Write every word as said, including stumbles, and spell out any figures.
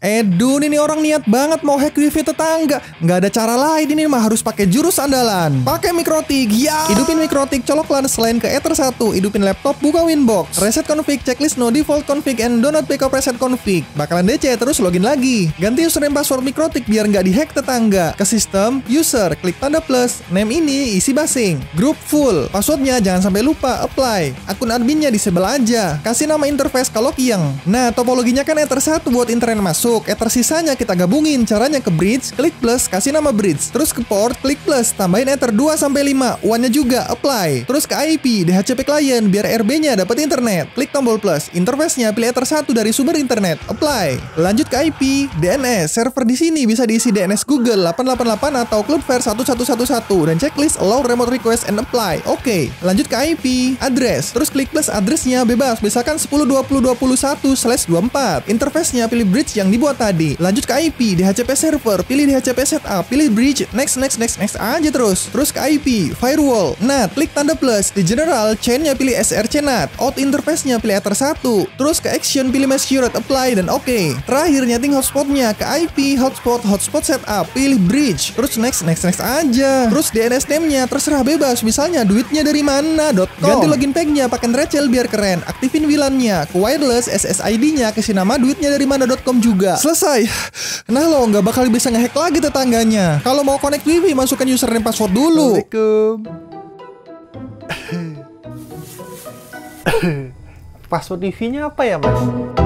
Edun, ini orang niat banget mau hack wifi tetangga. Nggak ada cara lain, ini mah harus pakai jurus andalan. Pakai Mikrotik, ya. Hidupin Mikrotik, colok LAN selain ke Ether satu. Hidupin laptop, buka Winbox. Reset config, checklist no default config and do not backup reset config. Bakalan D C, terus login lagi. Ganti username password Mikrotik biar nggak dihack tetangga. Ke sistem, user, klik tanda plus. Name ini isi basing. Group full. Passwordnya jangan sampai lupa, apply. Akun adminnya disable aja. Kasih nama interface kalau Kieng. Nah, topologinya kan Ether satu buat internet masuk. Ether sisanya kita gabungin. Caranya ke bridge, klik plus, kasih nama bridge. Terus ke port, klik plus, tambahin Ether dua sampai lima. U A N-nya juga, apply. Terus ke I P, D H C P client, biar R B-nya dapat internet. Klik tombol plus, interface-nya pilih Ether satu dari sumber internet, apply. Lanjut ke I P, D N S. Server di sini bisa diisi D N S Google delapan delapan delapan atau Cloudflare satu satu satu satu dan checklist allow remote request and apply. Oke, lanjut ke I P, address. Terus klik plus, address-nya bebas, misalkan sepuluh dua puluh dua puluh satu slash dua puluh empat. Interface-nya pilih bridge yang dibuat tadi. Lanjut ke I P, D H C P server, pilih D H C P setup, pilih bridge, next next next next aja terus. Terus ke I P, firewall. Nah, klik tanda plus. Di general, chain-nya pilih S R C NAT. Out interface-nya pilih Ether satu. Terus ke action pilih mesh curate, apply dan oke. Okay. Terakhir nyeting hotspot-nya ke I P, hotspot, hotspot setup, pilih bridge. Terus next next next aja. Terus D N S name-nya terserah bebas, misalnya duitnya dari mana .com. Ganti login pack-nya pakai Nrachel biar keren. Aktifin V LAN-nya. Ke wireless, S S I D-nya kasih nama duitnya dari mana .com juga. Selesai. Nah lo nggak bakal bisa ngehack lagi tetangganya. Kalau mau connect wifi masukkan username password dulu. Assalamualaikum. Password wifi-nya apa ya, Mas?